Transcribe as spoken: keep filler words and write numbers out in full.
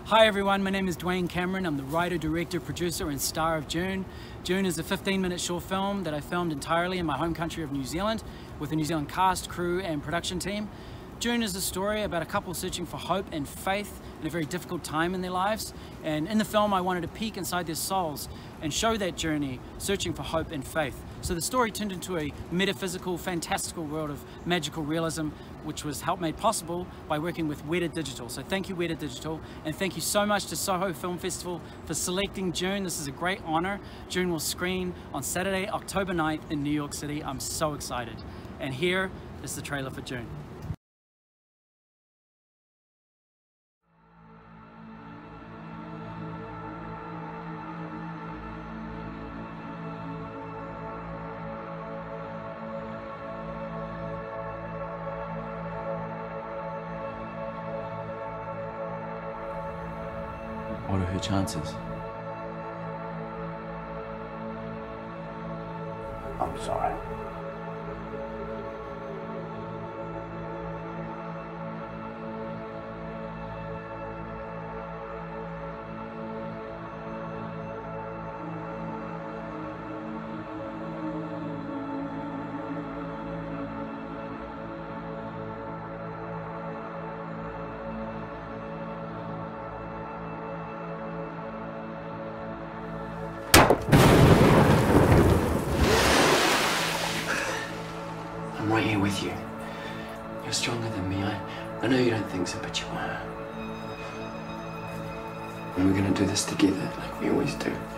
Hi everyone, my name is Dwayne Cameron. I'm the writer, director, producer and star of June. June is a fifteen minute short film that I filmed entirely in my home country of New Zealand with a New Zealand cast, crew and production team. June is a story about a couple searching for hope and faith in a very difficult time in their lives. And in the film I wanted to peek inside their souls and show that journey, searching for hope and faith. So the story turned into a metaphysical, fantastical world of magical realism, which was helped made possible by working with Weta Digital. So thank you Weta Digital, and thank you so much to Soho Film Festival for selecting June. This is a great honor. June will screen on Saturday, October ninth in New York City. I'm so excited. And here is the trailer for June. What are her chances? I'm sorry. I'm right here with you. You're stronger than me. I, I know you don't think so, but you are. And we're gonna do this together, like we always do.